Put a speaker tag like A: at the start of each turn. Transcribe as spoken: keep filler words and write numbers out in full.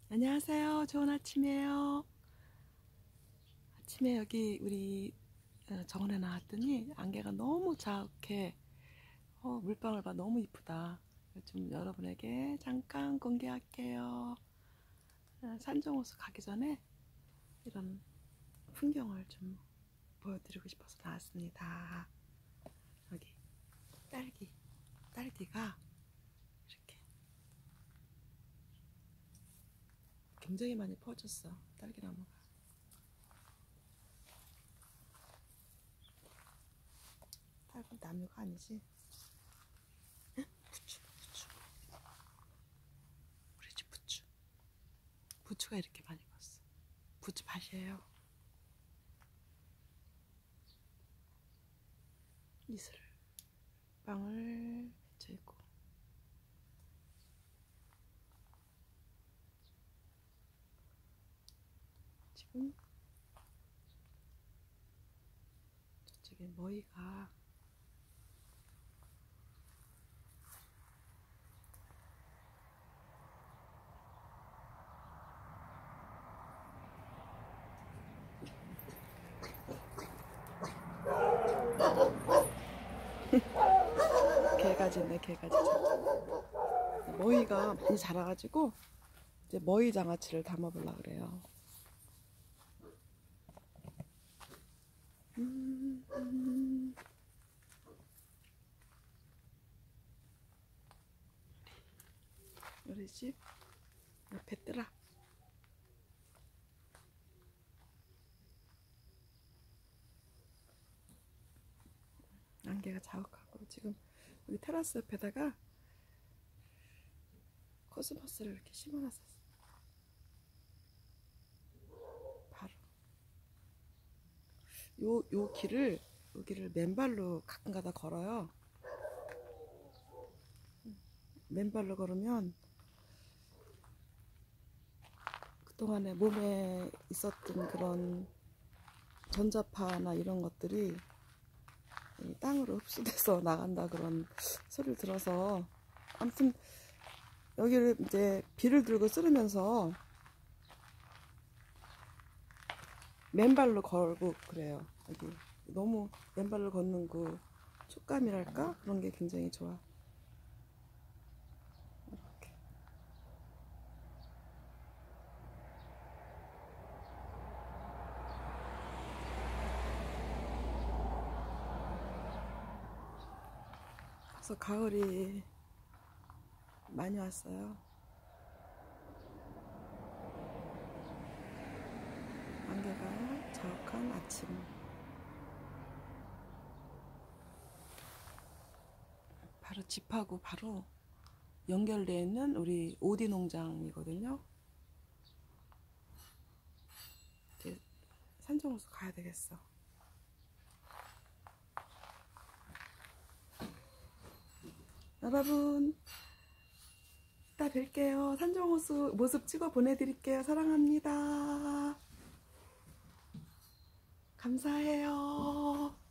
A: 안녕하세요. 좋은 아침이에요. 아침에 여기 우리 어, 정원에 나왔더니 안개가 너무 작게 어, 물방울 봐 너무 이쁘다. 좀 여러분에게 잠깐 공개할게요. 어, 산정호수 가기 전에 이런 풍경을 좀 보여드리고 싶어서 나왔습니다. 여기 딸기, 딸기가 이렇게 굉장히 많이 퍼졌어. 딸기나무가. 딸기 나무가 아니지. 부추, 부추. 우리 집 부추. 부추가 이렇게 많이 컸어. 부추 밭이에요. 이슬방울 맺혀있고 지금 저쪽에 머위가 개가지네. 개가지. 머위가 많이 자라가지고 이제 머위 장아찌를 담아보려고 그래요. 음, 음. 우리 집 옆에 뜨라. 안개가 자욱하고 지금 여기 테라스 옆에다가 코스모스를 이렇게 심어놨었어. 바로 요, 요 길을 여기를 맨발로 가끔가다 걸어요. 맨발로 걸으면 그동안에 몸에 있었던 그런 전자파나 이런 것들이 땅으로 흡수돼서 나간다 그런 소리를 들어서, 아무튼 여기를 이제 비를 들고 쓸으면서 맨발로 걸고 그래요. 여기 너무 맨발로 걷는 그 촉감이랄까 그런 게 굉장히 좋아. 이렇게 그래서 가을이 많이 왔어요. 안개가 자욱한 아침. 바로 집하고 바로 연결되어 있는 우리 오디 농장이거든요. 이제 산정호수 가야 되겠어. 여러분, 이따 뵐게요. 산정호수 모습 찍어 보내드릴게요. 사랑합니다. 감사해요.